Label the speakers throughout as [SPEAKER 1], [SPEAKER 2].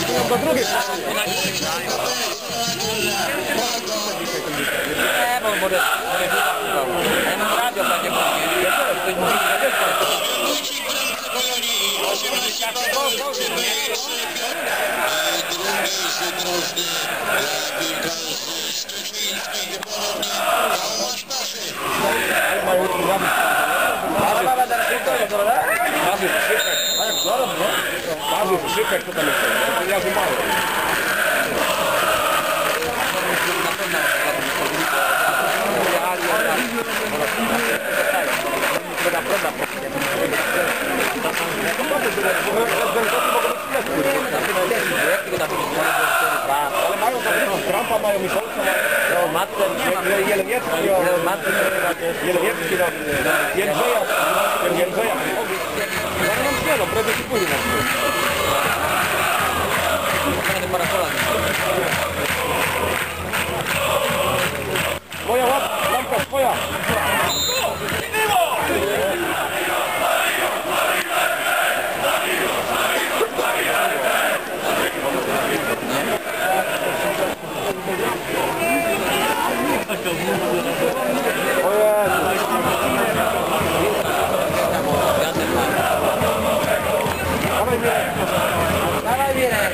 [SPEAKER 1] pracują do drugiej.
[SPEAKER 2] Nie, bo może ja mam radio będzie mówić. Ktoś mówi, że też
[SPEAKER 1] Krzykać, co tam jest? Ja wymałem. Ale mają Trumpa, mają Michalsa, mają Matkę, Jelewiecki, Jędrzeja. No, prawie się pójdzie na Moja lampka swoja!
[SPEAKER 2] Dawaj Mirek!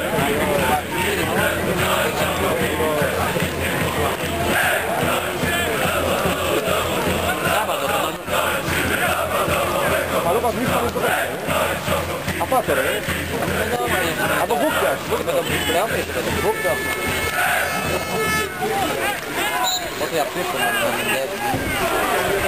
[SPEAKER 1] Palucha z lista jest dobra. A pater, nie? Albo wówczas. Wówczas.
[SPEAKER 2] Po to ja przyszłem,